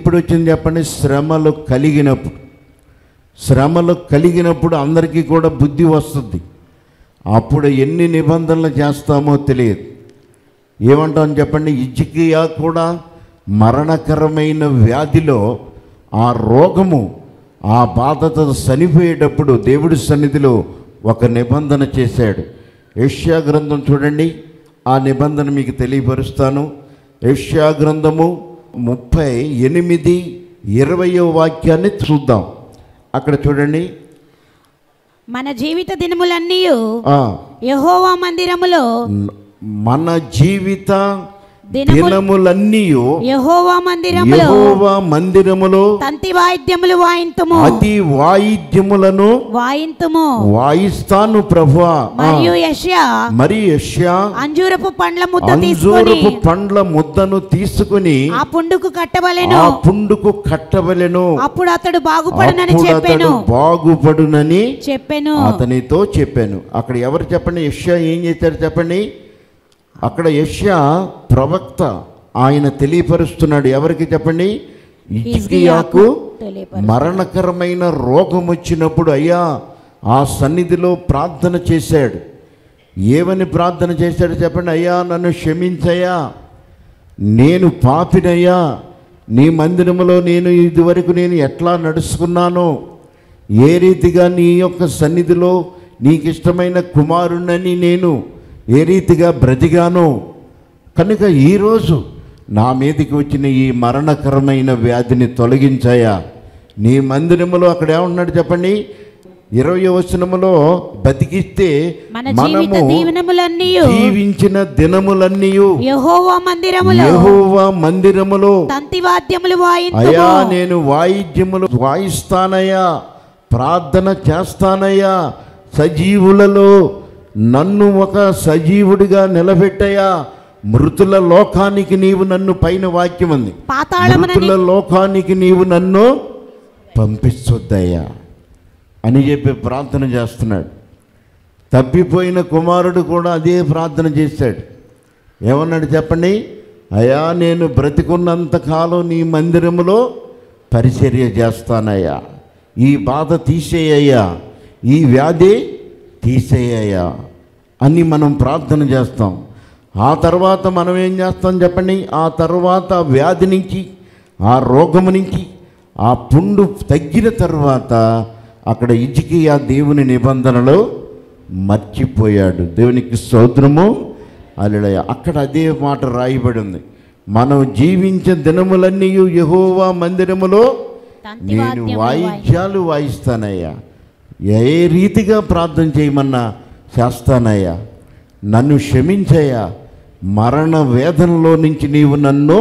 ఎప్పుడు వచ్చింది చెప్పండి? శ్రమలు కలిగినప్పుడు. శ్రమలు కలిగినప్పుడు అందరికీ కూడా బుద్ధి వస్తుంది. అప్పుడు ఎన్ని నిబంధనలు చేస్తామో తెలియదు. ఏమంటాం చెప్పండి? హిజ్కియా కూడా మరణకరమైన వ్యాధిలో ఆ రోగము, ఆ బాధతో చనిపోయేటప్పుడు దేవుడి సన్నిధిలో ఒక నిబంధన చేశాడు. యెషయా గ్రంథం చూడండి, ఆ నిబంధన మీకు తెలియపరుస్తాను. యెషయా గ్రంథము 38:20 వాక్యాన్ని చూద్దాం. అక్కడ చూడండి. మన జీవిత దినములన్నీ యెహోవా మందిరములో, మన జీవిత దినములన్నీ యెహోవా మందిరములో తంతి వాయిద్యములు వాయింతుము, అతి వాయిద్యములను వాయిస్తాను ప్రభువా. మరియు యెషయా అంజూరపు పండ్ల ముద్దను తీసుకుని ఆ పుండుకు కట్టవలెను, అప్పుడు అతడు బాగుపడునని చెప్పెను. అతనితో చెప్పాను. అక్కడ ఎవరు చెప్పండి? యెషయా ఏం చేశారు చెప్పండి? అక్కడ యెషయా ప్రవక్త, ఆయన తెలియపరుస్తున్నాడు. ఎవరికి చెప్పండి? హిజ్కియాకు మరణకరమైన రోగం వచ్చినప్పుడు అయ్యా ఆ సన్నిధిలో ప్రార్థన చేశాడు. ఏమని ప్రార్థన చేశాడు చెప్పండి? అయ్యా నన్ను క్షమించయ్యా, నేను పాపినయ్యా, నీ మందిరములో నేను ఇదివరకు ఎట్లా నడుచుకున్నానో, ఏ రీతిగా నీ యొక్క సన్నిధిలో నీకు ఇష్టమైన కుమారుణ్ణని నేను ఏ రీతిగా బ్రతిగానో, కనుక ఈరోజు నా మీదకి వచ్చిన ఈ మరణకరమైన వ్యాధిని తొలగించాయా. నీ మందిరములో అక్కడ ఏమన్నాడు చెప్పండి? 20వ వచనములో బతికిస్తే మనము జీవించిన దినములన్నీ యెహోవా మందిరములో అయ్యా నేను వాయిద్యములు వాయిస్తానయ్యా, ప్రార్థన చేస్తానయ్యా, సజీవులలో నన్ను ఒక సజీవుడిగా నిలబెట్టయ్యా, మృతుల లోకానికి నీవు నన్ను, పైన వాక్యం ఉంది, మృతుల లోకానికి నీవు నన్ను పంపించొద్దయ్యా అని చెప్పి ప్రార్థన చేస్తున్నాడు. తప్పిపోయిన కుమారుడు కూడా అదే ప్రార్థన చేశాడు. ఏమన్నాడు చెప్పండి? అయ్యా నేను బ్రతికున్నంతకాలం నీ మందిరములో పరిచర్య చేస్తానయ్యా, ఈ బాధ తీసేయ్యా, ఈ వ్యాధి తీసేయ్యా అని మనం ప్రార్థన చేస్తాం. ఆ తర్వాత మనం ఏం చేస్తాం చెప్పండి? ఆ తర్వాత వ్యాధి నుంచి, ఆ రోగము నుంచి, ఆ పుండు తగ్గిన తర్వాత అక్కడ హిజ్కియా దేవుని నిబంధనలో మర్చిపోయాడు. దేవునికి స్తోత్రము. హల్లెలూయా. అక్కడ అదే మాట రాయబడి ఉంది, మనం జీవించే దినములన్నీ యెహోవా మందిరములో నేను వాయిద్యాలు వాయిస్తానయ్యా, ఏ రీతిగా ప్రార్థన చేయమన్నా చేస్తానయ్యా, నన్ను క్షమించయ్యా, మరణ వేదనలో నుంచి నీవు నన్ను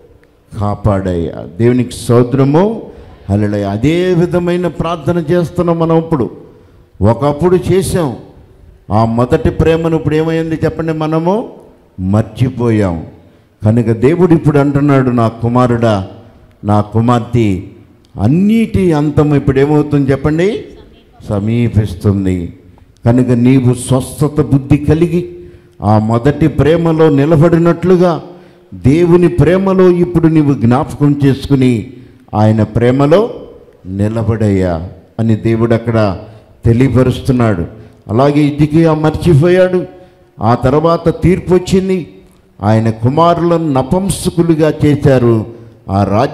కాపాడయ్యా. దేవునికి స్తోత్రము. హల్లెలూయా. అదే విధమైన ప్రార్థన చేస్తున్నాం మనం. ఒకప్పుడు చేసాం ఆ మొదటి ప్రేమను, ఇప్పుడు ఏమైంది చెప్పండి? మనము మర్చిపోయాం. కనుక దేవుడు ఇప్పుడు అంటున్నాడు, నా కుమారుడా, నా కుమార్తె, అన్నిటి అంతం ఇప్పుడు ఏమవుతుంది చెప్పండి? సమీపిస్తుంది. కనుక నీవు స్వస్థత బుద్ధి కలిగి ఆ మొదటి ప్రేమలో నిలబడినట్లుగా దేవుని ప్రేమలో ఇప్పుడు నీవు జ్ఞాపకం చేసుకుని ఆయన ప్రేమలో నిలబడయ్యా అని దేవుడు అక్కడ తెలియపరుస్తున్నాడు. అలాగే హిజ్కియా మర్చిపోయాడు. ఆ తర్వాత తీర్పు వచ్చింది. ఆయన కుమారులను నపుంసకులుగా చేశారు. ఆ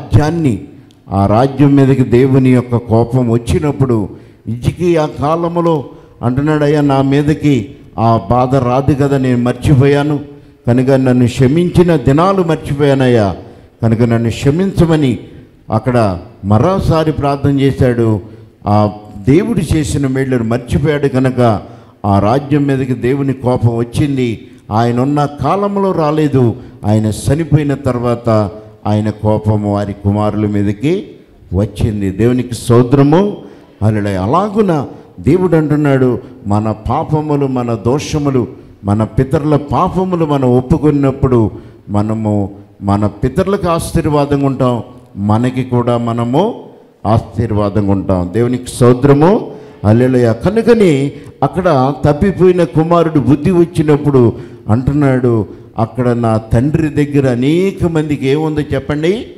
రాజ్యం మీదకి దేవుని యొక్క కోపం వచ్చినప్పుడు హిజ్కియా కాలంలో అంటున్నాడు, అయ్యా నా మీదకి ఆ బాధ రాదు కదా, నేను మర్చిపోయాను, కనుక నన్ను క్షమించిన దినాలు మర్చిపోయానయ్యా, కనుక నన్ను క్షమించమని అక్కడ మరోసారి ప్రార్థన చేశాడు. ఆ దేవుడు చేసిన మేళ్ళను మర్చిపోయాడు కనుక ఆ రాజ్యం మీదకి దేవుని కోపం వచ్చింది. ఆయన ఉన్న కాలంలో రాలేదు, ఆయన చనిపోయిన తర్వాత ఆయన కోపము వారి కుమారుల మీదకి వచ్చింది. దేవునికి స్తోత్రము. హల్లెలూయా. అలాగున దేవుడు అంటున్నాడు, మన పాపములు, మన దోషములు, మన పితరుల పాపములు మనం ఒప్పుకున్నప్పుడు మనము మన పితరులకు ఆశీర్వాదంగా ఉంటాం, మనకి కూడా మనము ఆశీర్వాదంగా ఉంటాం. దేవునికి స్తోత్రము. హల్లెలూయా. కనుకని అక్కడ తప్పిపోయిన కుమారుడు బుద్ధి వచ్చినప్పుడు అంటున్నాడు, అక్కడ నా తండ్రి దగ్గర అనేక మందికి ఏముందో చెప్పండి?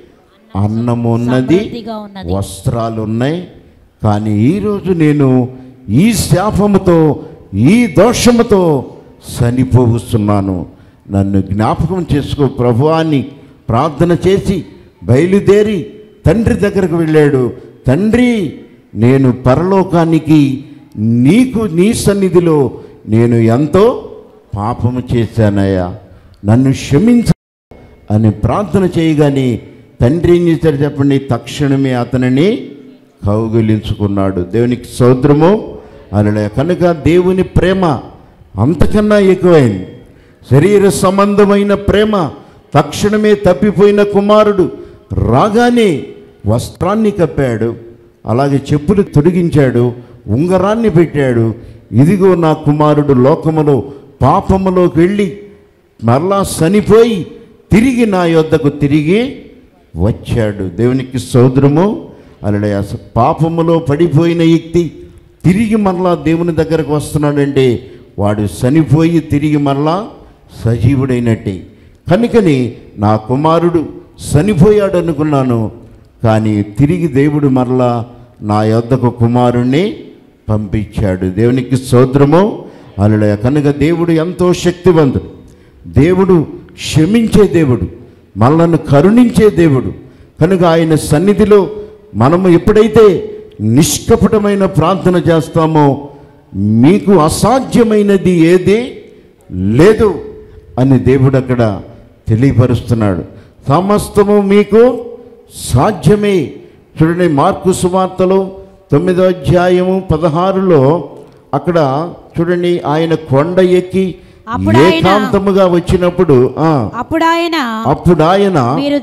అన్నము ఉన్నది, సమృద్ధిగా ఉన్నది. వస్త్రాలు ఉన్నాయి. కానీ ఈరోజు నేను ఈ శాపముతో, ఈ దోషముతో చనిపోతున్నాను, నన్ను జ్ఞాపకం చేసుకో ప్రభువా అని ప్రార్థన చేసి బయలుదేరి తండ్రి దగ్గరకు వెళ్ళాడు. తండ్రి, నేను పరలోకానికి నీకు నీ సన్నిధిలో నేను ఎంతో పాపము చేశానయ్యా, నన్ను క్షమించ అని ప్రార్థన చేయగానే తండ్రి ఏం చేశాడు చెప్పండి? తక్షణమే అతనిని కౌగిలించుకున్నాడు. దేవునికి స్తోత్రము. అలా కనుక దేవుని ప్రేమ అంతకన్నా ఎక్కువైంది. శరీర సంబంధమైన ప్రేమ. తక్షణమే తప్పిపోయిన కుమారుడు రాగానే వస్త్రాన్ని కప్పాడు, అలాగే చెప్పులు తొడిగించాడు, ఉంగరాన్ని పెట్టాడు. ఇదిగో నా కుమారుడు లోకములో పాపములోకి వెళ్ళి మరలా చనిపోయి తిరిగి నా యొద్దకు తిరిగి వచ్చాడు. దేవునికి స్తోత్రము. అలా పాపములో పడిపోయిన వ్యక్తి తిరిగి మరలా దేవుని దగ్గరకు వస్తున్నాడంటే వాడు చనిపోయి తిరిగి మరలా సజీవుడైనట్టే. కనుకని నా కుమారుడు చనిపోయాడు అనుకున్నాను, కానీ తిరిగి దేవుడు మరలా నా యొద్దకు కుమారుణ్ణి పంపించాడు. దేవునికి స్తోత్రము. అలా కనుక దేవుడు ఎంతో శక్తివంతుడు. దేవుడు క్షమించే దేవుడు, మనల్ని కరుణించే దేవుడు. కనుక ఆయన సన్నిధిలో మనము ఎప్పుడైతే నిష్కపటమైన ప్రార్థన చేస్తామో మీకు అసాధ్యమైనది ఏది లేదు అని దేవుడు అక్కడ తెలియపరుస్తున్నాడు. సమస్తము మీకు సాధ్యమే. చూడండి, మార్కు సువార్తలో 9వ అధ్యాయము 16లో అక్కడ చూడండి, ఆయన కొండ ఎక్కి ఏకాంతముగా వచ్చినప్పుడు అప్పుడు ఆయన మీరు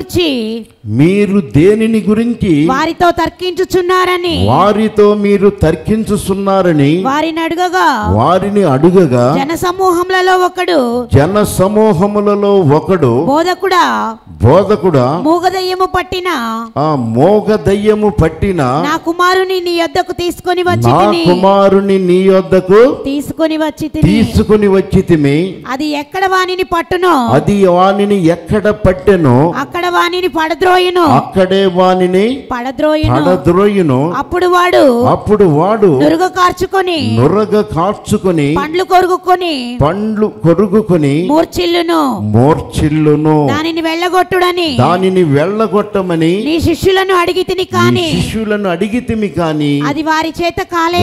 దేనిని గురించి వారితో తర్కించుచున్నారని వారిని అడుగగా జన సమూహములలో ఒకడు బోధకుడా మూగదయ్యము పట్టిన నా కుమారుని నీ యొద్దకు తీసుకొని వచ్చి అది ఎక్కడ వానిని పట్టునో అది వానిని ఎక్కడ పట్టెనో అక్కడ వానిని అక్కడే వానిని పడద్రోయును. అప్పుడు వాడు నురగ కార్చుకొని పండ్లు కొరుకుకొని మూర్ఛిల్లును. దానిని వెళ్ళగొట్టమని నీ శిష్యులను అడిగితిమి కానీ అది వారి చేత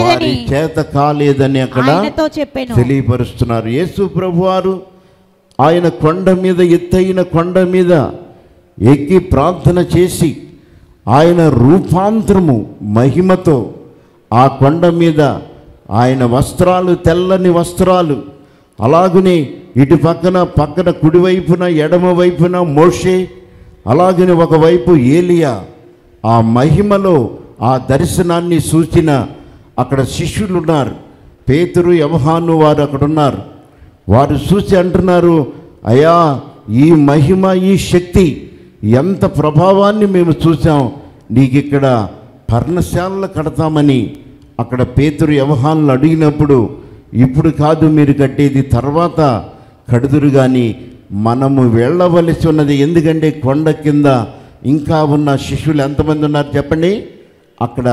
కాలేదని అక్కడ తెలియపరుస్తున్నారు. యేసు ప్రభువారు ఆయన కొండ మీద, ఎత్తైన కొండ మీద ఎక్కి ప్రార్థన చేసి ఆయన రూపాంతరము మహిమతో ఆ కొండ మీద ఆయన వస్త్రాలు, తెల్లని వస్త్రాలు, అలాగనే ఇటు పక్కన కుడివైపున ఎడమ వైపున మోషే, అలాగనే ఒకవైపు ఏలియా ఆ మహిమలో ఆ దర్శనాన్ని సూచిన అక్కడ శిష్యులు ఉన్నారు. పేతురు, యోహాను వారు అక్కడ ఉన్నారు. వారు చూసి అంటున్నారు, అయ్యా ఈ మహిమ, ఈ శక్తి, ఎంత ప్రభావాన్ని మేము చూసాం, నీకు ఇక్కడ పర్ణశాలలు కడతామని అక్కడ పేతురు యోహానులు అడిగినప్పుడు, ఇప్పుడు కాదు మీరు కట్టేది, తర్వాత కడుదురు కానీ మనము వెళ్ళవలసి ఉన్నది. ఎందుకంటే కొండ కింద ఇంకా ఉన్న శిష్యులు ఎంతమంది ఉన్నారు చెప్పండి? అక్కడ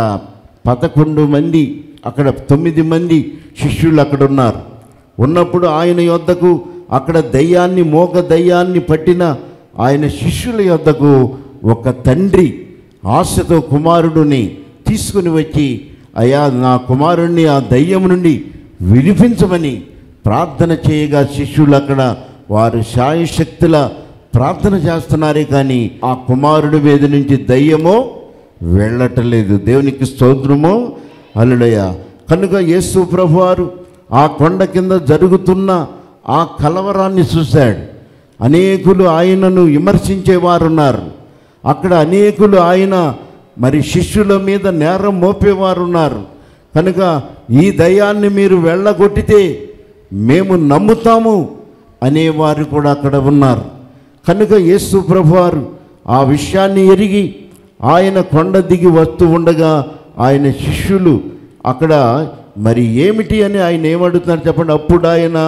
11 మంది, అక్కడ 9 మంది శిష్యులు అక్కడ ఉన్నారు. ఉన్నప్పుడు ఆయన యొద్దకు అక్కడ మోగ దయ్యాన్ని పట్టిన ఆయన శిష్యుల యొద్దకు ఒక తండ్రి ఆశతో కుమారుడిని తీసుకుని వచ్చి, అయ్యా నా కుమారుణ్ణి ఆ దయ్యం నుండి విడిపించమని ప్రార్థన చేయగా శిష్యులు అక్కడ వారు శాయశక్తుల ప్రార్థన చేస్తున్నారే కానీ ఆ కుమారుడి మీద నుంచి దయ్యమో వెళ్ళటలేదు. దేవునికి స్తోత్రము. హల్లెలూయా. కనుక యేసు ప్రభువారు ఆ కొండ కింద జరుగుతున్న ఆ కలవరాన్ని చూశాడు. అనేకులు ఆయనను విమర్శించేవారు ఉన్నారు. అక్కడ అనేకులు ఆయన శిష్యుల మీద నేరం మోపేవారు ఉన్నారు. కనుక ఈ దయ్యాన్ని మీరు వెళ్ళగొట్టితే మేము నమ్ముతాము అనేవారు కూడా అక్కడ ఉన్నారు. కనుక యేసు ప్రభువారు ఆ విషయాన్ని ఎరిగి ఆయన కొండ దిగి వస్తూ ఉండగా ఆయన శిష్యులు అక్కడ ఏమిటి అని ఆయన ఏమడుతున్నారు చెప్పండి? అప్పుడు ఆయన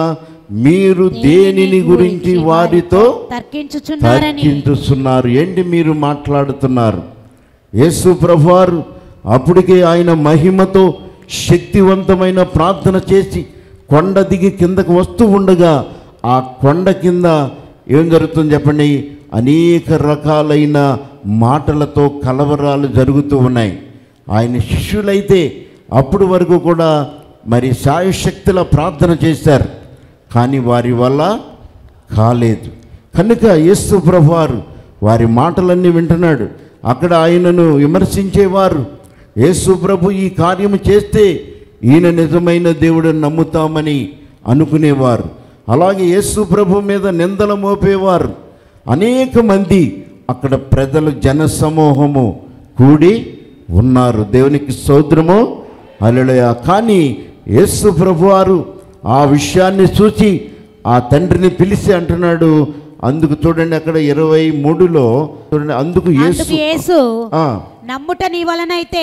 మీరు దేనిని గురించి వారితో తర్కించుచున్నారని. తర్కించుచున్నారు. ఏంటి మీరు మాట్లాడుతున్నారు? యేసు ప్రభువారు అప్పటికే ఆయన మహిమతో శక్తివంతమైన ప్రార్థన చేసి కొండ దిగి కిందకు వస్తూ ఉండగా ఆ కొండ కింద ఏం జరుగుతుంది చెప్పండి? అనేక రకాలైన మాటలతో కలవరాలు జరుగుతూ ఉన్నాయి. ఆయన శిష్యులైతే అప్పుడు వరకు కూడా మరి శాయశక్తుల ప్రార్థన చేశారు, కానీ వారి వల్ల కాలేదు. కనుక యేసు ప్రభువారు వారి మాటలన్నీ వింటున్నాడు. అక్కడ ఆయనను విమర్శించేవారు యేసు ప్రభు ఈ కార్యము చేస్తే ఈయన నిజమైన దేవుడిని నమ్ముతామని అనుకునేవారు. అలాగే యేసు ప్రభు మీద నిందలు మోపేవారు అనేక మంది. అక్కడ ప్రజలు జనసమూహము కూడి ఉన్నారు. దేవునికి స్తోత్రము, హల్లెలూయా. కానీ యేసు ప్రభువారు ఆ విషయాన్ని చూసి ఆ తండ్రిని పిలిచి అంటున్నాడు. అందుకు చూడండి అక్కడ 23లో చూడండి, అందుకు యేసు నమ్ముట నీ వలనైతే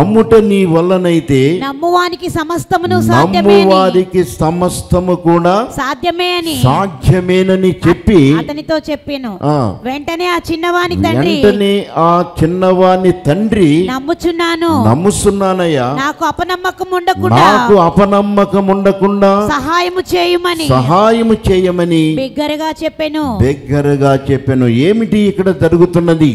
నమ్మువానికి సమస్తము కూడా సాధ్యమేనని చెప్పి అతనితో చెప్పాను. వెంటనే ఆ చిన్నవాని తండ్రి నమ్ముచున్నానయ్యా, నాకు అపనమ్మకం ఉండకుండా సహాయము చేయమని బిగ్గరగా చెప్పాను. ఏమిటి ఇక్కడ జరుగుతున్నది?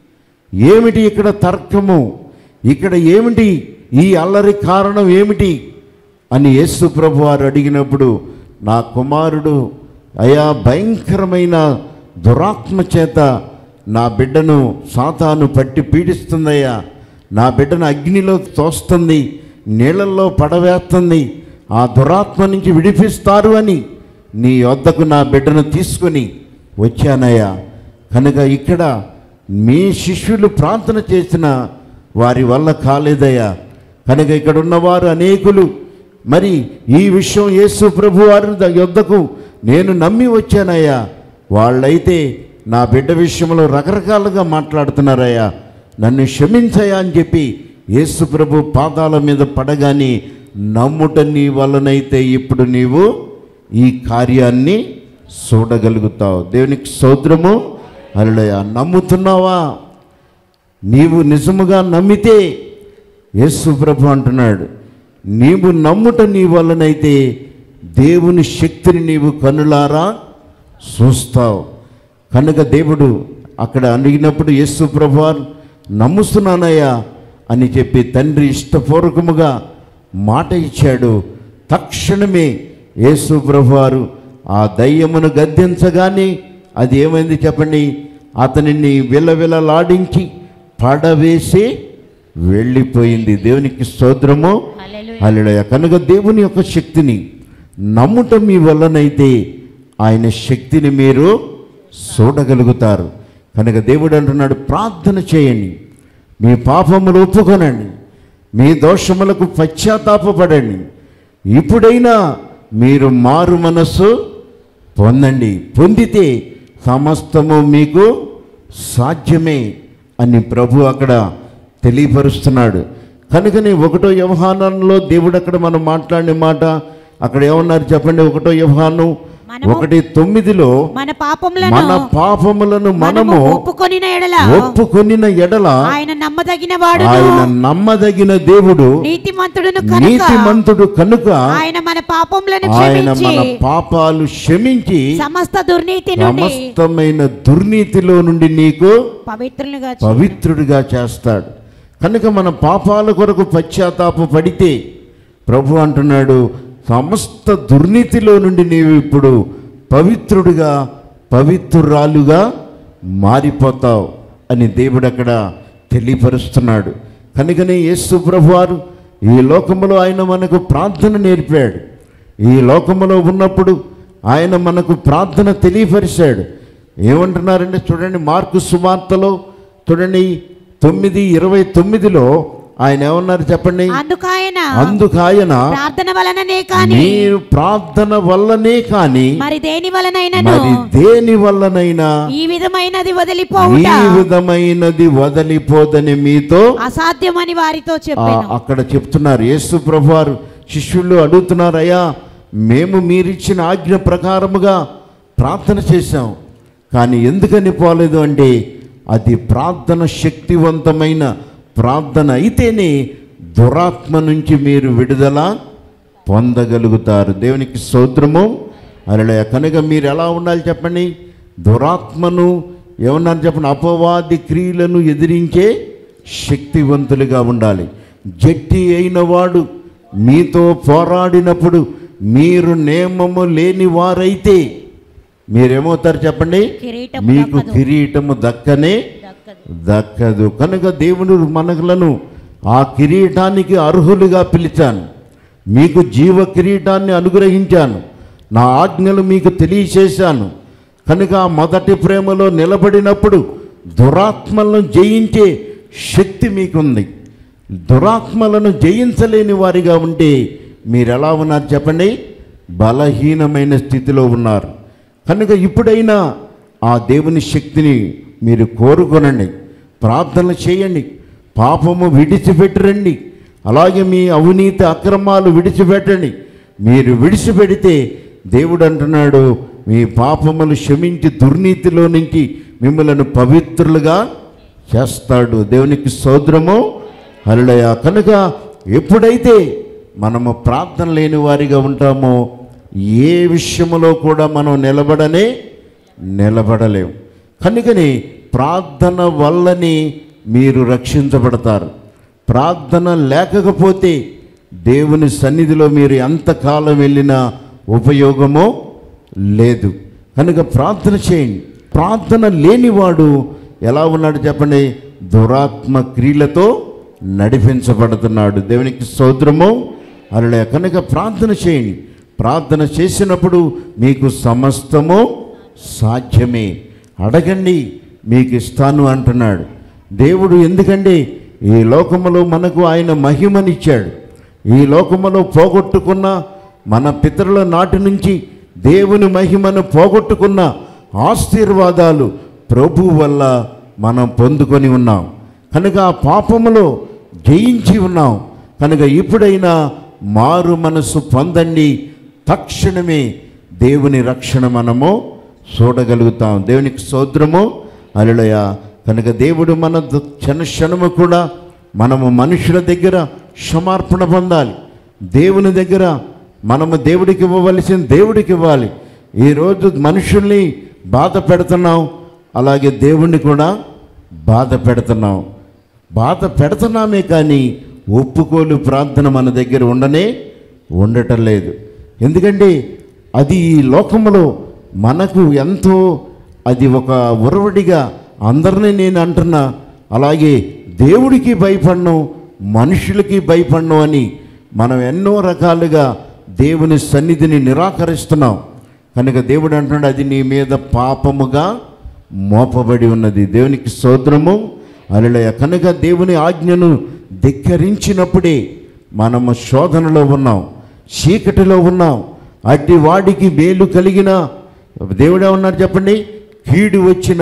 ఏమిటి ఇక్కడ తర్కము? ఇక్కడ ఏమిటి ఈ అల్లరి కారణం ఏమిటి అని యేసు ప్రభువారు అడిగినప్పుడు, నా కుమారుడు అయా భయంకరమైన దురాత్మ చేత నా బిడ్డను సాతాను పట్టి పీడిస్తుందయ్యా, నా బిడ్డను అగ్నిలో తోస్తుంది, నీళ్ళల్లో పడవేస్తుంది, ఆ దురాత్మ నుంచి విడిపిస్తారు అని నీ వద్దకు నా బిడ్డను తీసుకొని వచ్చానయ్యా. కనుక ఇక్కడ మీ శిష్యులు ప్రార్థన చేసిన వారి వల్ల కాలేదయ్యా. కనుక ఇక్కడ ఉన్నవారు అనేకులు మరి ఈ విషయం యేసు ప్రభు వారి యొద్దకు నేను నమ్మి వచ్చానయ్యా, వాళ్ళైతే నా బిడ్డ విషయంలో రకరకాలుగా మాట్లాడుతున్నారయ్యా, నన్ను క్షమించయ్యా అని చెప్పి యేసు ప్రభు పాదాల మీద పడగాని, నమ్ముట నీ వలనైతే ఇప్పుడు నీవు ఈ కార్యాన్ని చూడగలుగుతావు. దేవునికి స్తోత్రము, హల్లెలూయా. నమ్ముతున్నావా? నీవు నిజముగా నమ్మితే యేసు ప్రభు అంటున్నాడు, నీవు నమ్ముట నీ వలనైతే దేవుని శక్తిని నీవు కనులారా చూస్తావు. కనుక దేవుడు అక్కడ అడిగినప్పుడు యేసు ప్రభు నమ్ముస్తున్నానయ్యా అని చెప్పి తండ్రి ఇష్టపూర్వకముగా మాట ఇచ్చాడు. తక్షణమే యేసు ప్రభువారు ఆ దయ్యమును గద్దించగానే అది ఏమైంది చెప్పండి? అతనిని విలవిలలాడించి పడవేసి వెళ్ళిపోయింది. దేవునికి స్తోత్రము, హల్లెలూయా. కనుక దేవుని యొక్క శక్తిని నమ్ముట మీ వల్లనైతే ఆయన శక్తిని మీరు చూడగలుగుతారు. కనుక దేవుడు అంటున్నాడు, ప్రార్థన చేయండి, మీ పాపములు ఒప్పుకొనండి, మీ దోషములకు పశ్చాత్తాపపడండి, ఇప్పుడైనా మీరు మారు మనస్సు పొందండి, పొందితే సమస్తము మీకు సాధ్యమే అని ప్రభు అక్కడ తెలియపరుస్తున్నాడు. కనుకనే 1 యోహానంలో దేవుడు అక్కడ మనం మాట్లాడిన మాట అక్కడ ఏమన్నారు చెప్పండి? 1 యోహాను 1:9లో మన పాపములను మనము ఒప్పుకొనిన ఎడల ఆయన నమ్మదగిన దేవుడు, నీతిమంతుడు కనుక ఆయన మన పాపాలు క్షమించి సమస్తమైన దుర్నీతిలో నుండి నీకు పవిత్రుడిగా చేస్తాడు. కనుక మన పాపాల కొరకు పశ్చాత్తాప పడితే ప్రభు అంటున్నాడు, సమస్త దుర్నీతిలో నుండి నీవు ఇప్పుడు పవిత్రుడిగా పవిత్రురాలుగా మారిపోతావు అని దేవుడు అక్కడ తెలియపరుస్తున్నాడు. కనుకనే యేసు ప్రభువారు ఈ లోకములో ఆయన మనకు ప్రార్థన నేర్పాడు. ఈ లోకములో ఉన్నప్పుడు ఆయన మనకు ప్రార్థన తెలియపరిచాడు. ఏమంటున్నారంటే చూడండి, మార్కు సువార్తలో చూడండి 9:29లో ఆయన ఏమన్నారు చెప్పండి? అందుకాయన మీరు ప్రార్థన వల్లనే కాని మరి దేని వల్లనైనా ఈ విధమైనది వదిలిపోదని మీతో అసాధ్యమని వారితో చెప్పాను. అక్కడ చెప్తున్నారు యేసు ప్రభువారు. శిష్యులు అడుగుతున్నారు, అయ్యా మేము మీరిచ్చిన ఆజ్ఞ ప్రకారముగా ప్రార్థన చేశాం, కానీ ఎందుకని పోలేదు అంటే అది ప్రార్థన శక్తివంతమైన ప్రార్థన అయితేనే దురాత్మ నుంచి మీరు విడుదల పొందగలుగుతారు. దేవునికి స్తోత్రము. హల్లెలూయా. కనుక మీరు ఎలా ఉండాలి చెప్పండి? దురాత్మను ఏమన్నారు చెప్పండి? అపవాది క్రియలను ఎదిరించే శక్తివంతులుగా ఉండాలి. జట్టి అయిన వాడు మీతో పోరాడినప్పుడు మీరు నియమము లేని వారైతే మీరేమవుతారు చెప్పండి? మీకు కిరీటము దక్కదు. కనుక దేవుడు మనలను ఆ కిరీటానికి అర్హులుగా పిలిచాను, మీకు జీవ కిరీటాన్ని అనుగ్రహించాను, నా ఆజ్ఞలు మీకు తెలియచేశాను. కనుక ఆ మొదటి ప్రేమలో నిలబడినప్పుడు దురాత్మలను జయించే శక్తి మీకుంది. దురాత్మలను జయించలేని వారిగా ఉంటే మీరు ఎలా ఉన్నారు చెప్పండి? బలహీనమైన స్థితిలో ఉన్నారు. కనుక ఇప్పుడైనా ఆ దేవుని శక్తిని మీరు కోరుకొనండి, ప్రార్థన చేయండి, పాపము విడిచిపెట్టరండి, అలాగే మీ అవినీతి అక్రమాలు విడిచిపెట్టండి. మీరు విడిచిపెడితే దేవుడు అంటున్నాడు, మీ పాపములు క్షమించి దుర్నీతిలో నుంచి మిమ్మల్ని పవిత్రులుగా చేస్తాడు. దేవునికి స్తోత్రము. హల్లెలూయా. కనుక ఎప్పుడైతే మనము ప్రార్థన లేని వారిగా ఉంటామో ఏ విషయంలో కూడా మనం నిలబడలేము. కనుకని ప్రార్థన వల్లని మీరు రక్షించబడతారు. ప్రార్థన లేకపోతే దేవుని సన్నిధిలో మీరు ఎంతకాలం వెళ్ళినా ఉపయోగమో లేదు. కనుక ప్రార్థన చేయండి. ప్రార్థన లేనివాడు ఎలా ఉన్నాడు చెప్పండి? దురాత్మ క్రియలతో నడిపించబడుతున్నాడు. దేవునికి స్తోత్రము. హల్లెలూయా. కనుక ప్రార్థన చేయండి. ప్రార్థన చేసినప్పుడు మీకు సమస్తము సాధ్యమే. అడగండి, మీకు ఇస్తాను అంటున్నాడు దేవుడు. ఎందుకంటే ఈ లోకములో మనకు ఆయన మహిమనిచ్చాడు. ఈ లోకములో పోగొట్టుకున్న మన పితరుల నాటి నుంచి దేవుని మహిమను పోగొట్టుకున్న ఆశీర్వాదాలు ప్రభు వల్ల మనం పొందుకొని ఉన్నాం. కనుక ఆ పాపములో జయించి ఉన్నాం. కనుక ఇప్పుడైనా మారు మనసు పొందండి. తక్షణమే దేవుని రక్షణ మనము చూడగలుగుతాం. దేవునికి స్తోత్రము. హల్లెలూయా. కనుక దేవుడు మన క్షణము కూడా మనము మనుషుల దగ్గర క్షమార్పణ పొందాలి. దేవుని దగ్గర మనము దేవుడికి ఇవ్వవలసిన దేవుడికి ఇవ్వాలి. ఈరోజు మనుషుల్ని బాధ పెడుతున్నాం, అలాగే దేవుణ్ణి కూడా బాధ పెడుతున్నామే కానీ ఒప్పుకోలు ప్రార్థన మన దగ్గర ఉండటం లేదు. ఎందుకంటే అది ఈ లోకములో మనకు ఎంతో అది ఒక ఉరవడిగా అందరినీ నేను అంటున్నా, అలాగే దేవుడికి భయపడను, మనుషులకి భయపడను అని మనం ఎన్నో రకాలుగా దేవుని సన్నిధిని నిరాకరిస్తున్నాం. కనుక దేవుడు అంటున్నాడు, అది నీ మీద పాపముగా మోపబడి ఉన్నది. దేవునికి స్తోత్రము. హల్లెలూయా. కనుక దేవుని ఆజ్ఞను ధిక్కరించినప్పుడే మనము శోధనలో ఉన్నాం, చీకటిలో ఉన్నాం. అట్టి వాడికి మేలు కలిగిన దేవుడే ఉన్నాడు చెప్పండి, కీడు వచ్చినా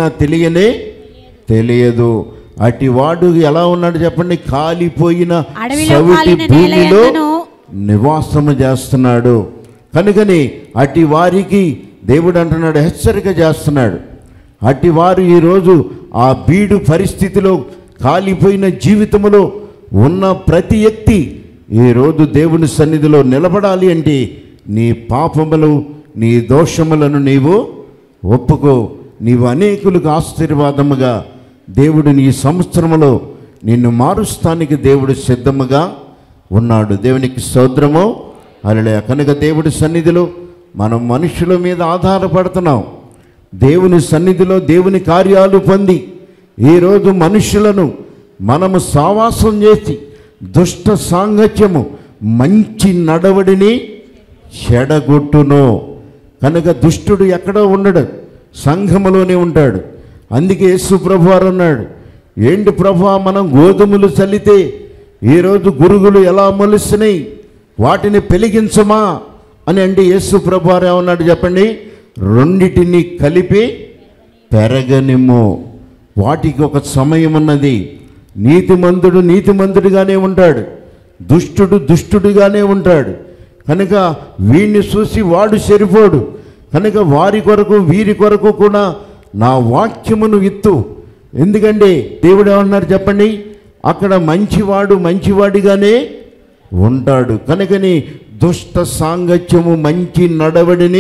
తెలియదు. అట్టి వాడు ఎలా ఉన్నాడు చెప్పండి? కాలిపోయిన సవిటి భూమిలో నివాసము చేస్తున్నాడు. కనుకని అట్టి వారికి దేవుడు అంటున్నాడు, హెచ్చరిక చేస్తున్నాడు. అట్టి వారు ఈరోజు ఆ బీడు పరిస్థితిలో కాలిపోయిన జీవితంలో ఉన్న ప్రతి వ్యక్తి ఈరోజు దేవుని సన్నిధిలో నిలబడాలి అంటే నీ పాపములు, నీ దోషములను నీవు ఒప్పుకో. నీవు అనేకులకు ఆశీర్వాదముగా దేవుడు నీ సంవత్సరములో నిన్ను మారుస్తానికి దేవుడు సిద్ధముగా ఉన్నాడు. దేవునికి స్తోత్రము. హల్లెలూయా. కనుక దేవుడి సన్నిధిలో మనం మనుషుల మీద ఆధారపడుతున్నాం. దేవుని సన్నిధిలో దేవుని కార్యాలు పొంది ఈరోజు మనుషులను మనము సావాసం చేసి దుష్ట సాంగత్యము మంచి నడవడిని చెడగొట్టును. కనుక దుష్టుడు ఎక్కడో ఉండడు, సంఘములోనే ఉంటాడు. అందుకే యేసు ప్రభువారు అన్నాడు, ఏంటి ప్రభువా, మనం గోధుమలు చల్లితే ఈరోజు గురుగులు ఎలా మొలుస్తున్నాయి, వాటిని పెలిగించమా అని అంటే యేసు ప్రభువారు ఏమన్నాడు చెప్పండి? రెండిటిని కలిపి పెరగనిమ్ము. వాటికి ఒక సమయం ఉన్నది. నీతిమంతుడు నీతిమంతుడిగానే ఉంటాడు, దుష్టుడు దుష్టుడిగానే ఉంటాడు. కనుక వీడిని చూసి వాడు సరిపోడు, కనుక వారి కొరకు వీరి కొరకు కూడా నా వాక్యమును విత్తు. ఎందుకంటే దేవుడు ఏమన్నారు చెప్పండి, అక్కడ మంచివాడు మంచివాడిగానే ఉంటాడు. కనుకని దుష్ట సాంగత్యము మంచి నడవడిని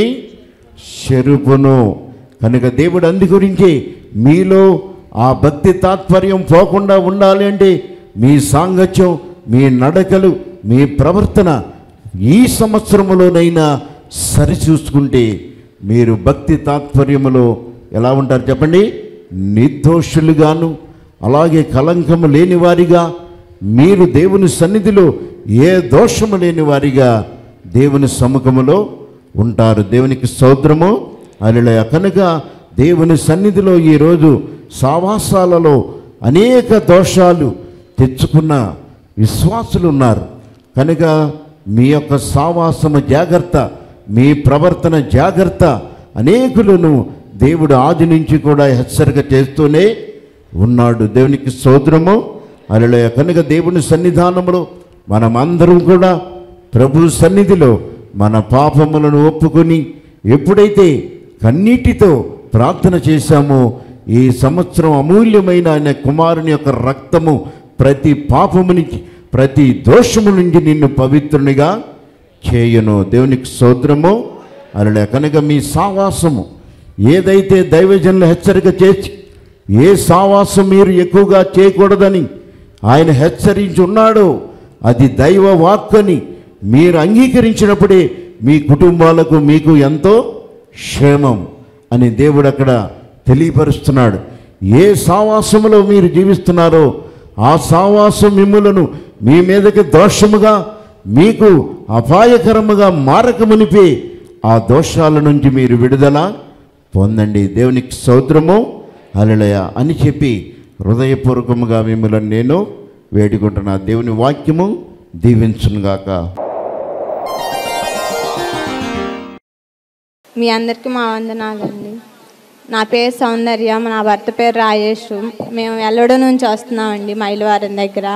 చెరుపును. కనుక దేవుడు అందు గురించి మీలో ఆ భక్తి తాత్పర్యం పోకుండా ఉండాలి అంటే మీ సాంగత్యం, మీ నడకలు, మీ ప్రవర్తన ఈ సంవత్సరములోనైనా సరిచూసుకుంటే మీరు భక్తి తాత్పర్యములో ఎలా ఉంటారు చెప్పండి, నిర్దోషులుగాను అలాగే కలంకము లేని వారిగా, మీరు దేవుని సన్నిధిలో ఏ దోషము లేని వారిగా దేవుని సముఖములో ఉంటారు. దేవునికి స్తోత్రము, హల్లెలూయా. కనుక దేవుని సన్నిధిలో ఈరోజు సావాసాలలో అనేక దోషాలు తెచ్చుకున్న విశ్వాసులు ఉన్నారు. కనుక మీ యొక్క సావాసము జాగ్రత్త, మీ ప్రవర్తన జాగ్రత్త. అనేకులను దేవుడు ఆది నుంచి కూడా హెచ్చరిక చేస్తూనే ఉన్నాడు. దేవునికి స్తోత్రము, హల్లెలూయా. కనుక దేవుని సన్నిధానంలో మనమందరం కూడా ప్రభు సన్నిధిలో మన పాపములను ఒప్పుకొని ఎప్పుడైతే కన్నీటితో ప్రార్థన చేశామో, ఈ సంవత్సరం అమూల్యమైన ఆయన కుమారుని యొక్క రక్తము ప్రతి పాపము నుంచి, ప్రతి దోషము నుంచి నిన్ను పవిత్రునిగా చేయను. దేవునికి స్తోత్రము, హల్లెలూయా. కనుక మీ సావాసము ఏదైతే దైవజనులు హెచ్చరిక చేసి ఏ సావాసం మీరు ఎక్కువగా చేయకూడదని ఆయన హెచ్చరించి ఉన్నాడో అది దైవ వాక్కని మీరు అంగీకరించినప్పుడే మీ కుటుంబాలకు మీకు ఎంతో క్షేమం అని దేవుడు అక్కడ తెలియపరుస్తున్నాడు. ఏ సావాసములో మీరు జీవిస్తున్నారో ఆ సావాసం మిమ్ములను మీ మీదకి దోషముగా, మీకు అపాయకరముగా మారకమునిపే ఆ దోషాల నుంచి మీరు విడుదల పొందండి. దేవునికి స్తోత్రము, హల్లెలూయా అని చెప్పి హృదయపూర్వకముగా మిమ్మల్ని నేను వేడుకుంటున్నా. దేవుని వాక్యము దీవించునుగాక. మీ అందరికీ మా వందనాలండి. నా పేరు సౌందర్య, నా భర్త పేరు రాజేష్. మేము ఎల్లడో నుంచి వస్తున్నామండి మైలవారం దగ్గర.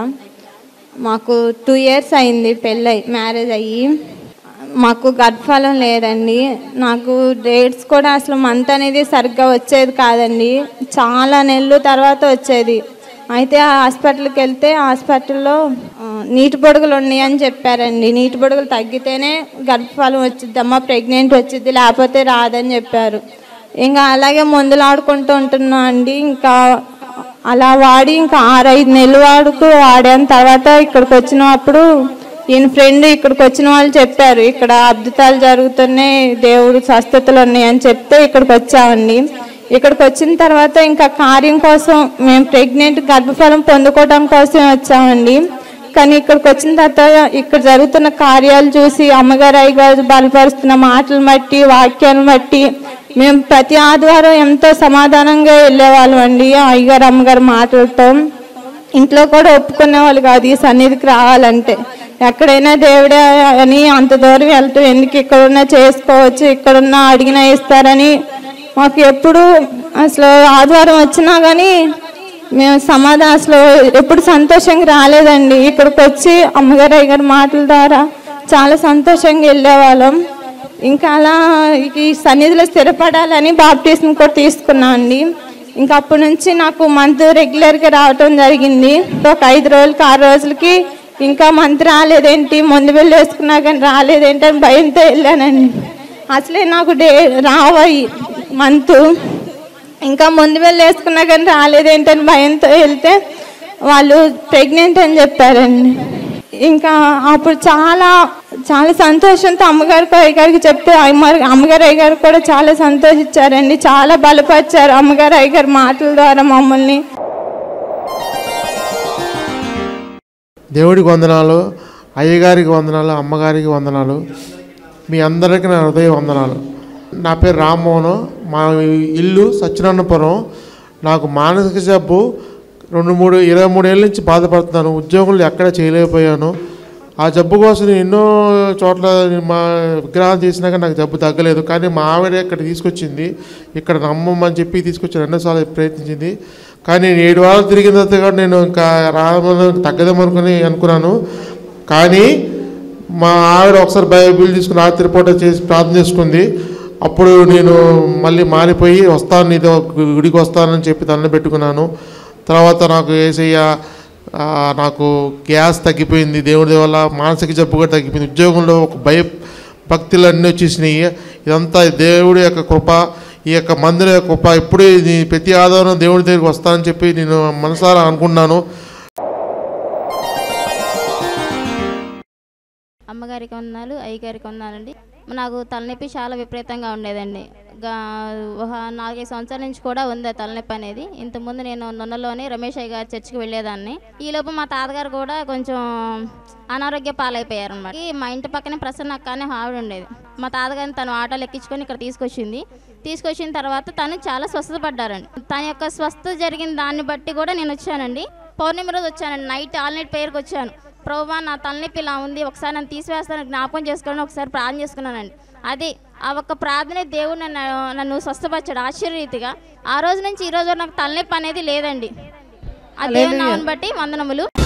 మాకు 2 years అయింది పెళ్ళి, మ్యారేజ్ అయ్యి. మాకు గర్భఫలం లేదండి. నాకు డేట్స్ కూడా అసలు మంత్ అనేది సరిగ్గా వచ్చేది కాదండి. చాలా నెలలు తర్వాత వచ్చేది. అయితే ఆ హాస్పిటల్కి వెళ్తే హాస్పిటల్లో నీటి బొడుగులు ఉన్నాయి అని చెప్పారండి. నీటి బొడుగులు తగ్గితేనే గర్భఫలం వచ్చిద్దమ్మా, ప్రెగ్నెంట్ వచ్చిద్ది, లేకపోతే రాదని చెప్పారు. ఇంకా అలాగే మందులు ఆడుకుంటూ ఉంటున్నా అండి. ఇంకా అలా వాడి ఇంకా 6-5 నెలలు వాడిన తర్వాత ఇక్కడికి వచ్చినప్పుడు ఈయన ఫ్రెండ్ ఇక్కడికి వచ్చిన వాళ్ళు చెప్పారు, ఇక్కడ అద్భుతాలు జరుగుతున్నాయి, దేవుడు స్వస్థతలు ఉన్నాయని చెప్తే ఇక్కడికి వచ్చామండి. ఇక్కడికి వచ్చిన తర్వాత ఇంకా కార్యం కోసం మేము ప్రెగ్నెంట్ గర్భఫలం పొందుకోవడం కోసం వచ్చామండి. కానీ ఇక్కడికి వచ్చిన తర్వాత ఇక్కడ జరుగుతున్న కార్యాలు చూసి అమ్మగారు అయ్యగారు బలపరుస్తున్న మాటలు బట్టి, వాక్యాలను బట్టి మేము ప్రతి ఆదివారం ఎంతో సమాధానంగా వెళ్ళేవాళ్ళం అండి. అయ్యగారు అమ్మగారు మాటలతో ఇంట్లో కూడా ఒప్పుకునే వాళ్ళు కాదు ఈ సన్నిధికి రావాలంటే. ఎక్కడైనా దేవుడే అని అంత దూరం వెళ్తూ ఎందుకు, ఇక్కడున్నా చేసుకోవచ్చు, ఇక్కడున్నా అడిగినా ఇస్తారని మాకు ఎప్పుడు అసలు ఆదివారం వచ్చినా కానీ మేము సమాధానం అసలు ఎప్పుడు సంతోషంగా రాలేదండి. ఇక్కడికి వచ్చి అమ్మగారు అయ్యగారు మాటల ద్వారా చాలా సంతోషంగా వెళ్ళేవాళ్ళం. ఇంకా అలా ఈ సన్నిధిలో స్థిరపడాలని బాప్టిజం కూడా తీసుకున్నాం అండి. ఇంకా అప్పటి నుంచి నాకు మంత్ రెగ్యులర్గా రావటం జరిగింది. ఒక 5 రోజులకి 6 రోజులకి ఇంకా మంత్ రాలేదేంటి, ముందు వెళ్ళి వేసుకున్నా కానీ రాలేదేంటి అని భయంతో వెళ్ళానండి. అసలే నాకు రావాయి మంత్, ఇంకా ముందు వెళ్ళి వేసుకున్నా కానీ రాలేదేంటని భయంతో వెళ్తే వాళ్ళు ప్రెగ్నెంట్ అని చెప్పారండి. ఇంకా అప్పుడు చాలా చాలా సంతోషంతో అమ్మగారికి అయ్యగారికి చెప్తే అమ్మగారు అయ్యగారు కూడా చాలా సంతోషించారండి. చాలా బలపరిచారు అమ్మగారు అయ్యగారు మాటల ద్వారా మమ్మల్ని. దేవుడికి వందనాలు, అయ్యగారికి వందనాలు, అమ్మగారికి వందనాలు, మీ అందరికీ నా హృదయ వందనాలు. నా పేరు రామ్మోహన్, మా ఇల్లు సత్యనారాయణపురం. నాకు మానసిక జబ్బు 23 ఏళ్ళ నుంచి బాధపడుతున్నాను. ఉద్యోగులు ఎక్కడ చేయలేకపోయాను. ఆ జబ్బు కోసం నేను ఎన్నో చోట్ల మా విగ్రహాలు చేసినాక నాకు జబ్బు తగ్గలేదు. కానీ మా ఆవిడ ఇక్కడ తీసుకొచ్చింది, ఇక్కడ నమ్మమని చెప్పి తీసుకొచ్చి 2 సార్లు ప్రయత్నించింది. కానీ నేను 7 వారాలు తిరిగిన తర్వాత కూడా నేను ఇంకా తగ్గదామనుకున్నాను. కానీ మా ఆవిడ ఒకసారి బైబిల్ తీసుకుని రాత్రి పూట చేసి ప్రార్థన చేసుకుంది. అప్పుడు నేను మళ్ళీ మారిపోయి వస్తాను, నీతో గుడికి వస్తానని చెప్పి దండం పెట్టుకున్నాను. తర్వాత నాకు యేసయ్య నాకు గ్యాస్ తగ్గిపోయింది, దేవుడి వల్ల మానసిక జబ్బు కూడా తగ్గిపోయింది, ఉద్యోగంలో ఒక భక్తులు అన్నీ వచ్చేసినాయి. ఇదంతా దేవుడి యొక్క కృప, ఈ యొక్క మందిరం యొక్క కృప. ఇప్పుడే ప్రతి ఆధారం దేవుడి దగ్గరికి వస్తానని చెప్పి నేను మనసారా అనుకున్నాను. అమ్మగారికి వందనాలు, అయ్యగారికి వందనాలండి. నాకు తలనొప్పి చాలా విపరీతంగా ఉండేదండి. 4-5 సంవత్సరాల నుంచి కూడా ఉంది తలనొప్పి అనేది. ఇంతకుముందు నేను నొన్నలోని రమేష్ అయ్య గారి చర్చికి వెళ్ళేదాన్ని. ఈలోపు మా తాతగారు కూడా కొంచెం అనారోగ్య పాలైపోయారు అన్నమాట. మా ఇంటి పక్కనే ప్రసన్న అక్క అనే ఆవిడ ఉండేది. మా తాతగారిని తను ఆటోలు ఎక్కించుకొని ఇక్కడ తీసుకొచ్చిన తర్వాత తను చాలా స్వస్థత పడ్డారండి. తన యొక్క స్వస్థత జరిగిన దాన్ని బట్టి కూడా నేను వచ్చానండి. పౌర్ణమి రోజు వచ్చానండి. ఆల్ నైట్ ప్రేయర్కి వచ్చాను. ప్రభువా, నా తలనొప్పి ఇలా ఉంది, ఒకసారి నన్ను తీసివేస్తాను, జ్ఞాపకం చేసుకోండి, ఒకసారి ప్రార్థన చేసుకున్నానండి. అది ఆ ఒక్క ప్రార్థనే దేవుడు నన్ను స్వస్థపరిచాడు ఆశ్చర్యరీతిగా. ఆ రోజు నుంచి ఈ రోజు నాకు తలనొప్పి అనేది లేదండి. ఆ దేవుని నామమును బట్టి వందనములు.